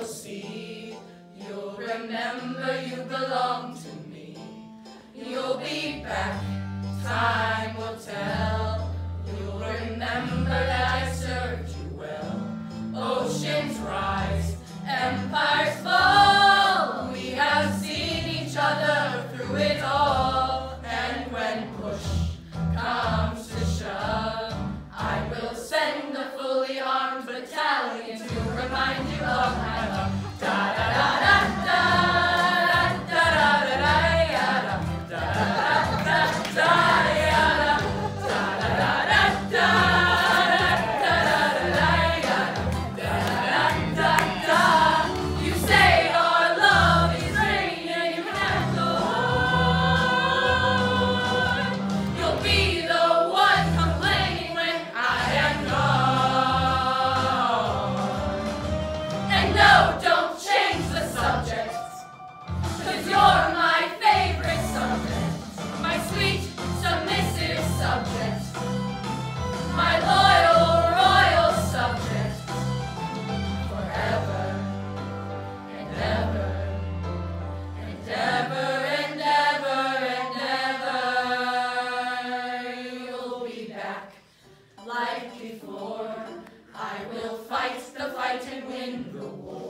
you'll see. You'll remember you belong to me. You'll be back, time will tell. You'll remember that I served you well. Oceans rise, empires fall. We have seen each other through it all. And when push comes to shove, I will send a fully armed battalion to remind you of my love. Da da da da da da da da da da da da da. You say our love is raining, you have gone. You'll be the one complaining when I am gone. And no, don't change the subject, 'cause you're my favorite subject, my sweet, submissive subject, my loyal, royal subject, forever and ever and ever and ever and ever. You'll be back like before. I will fight the fight and win the war.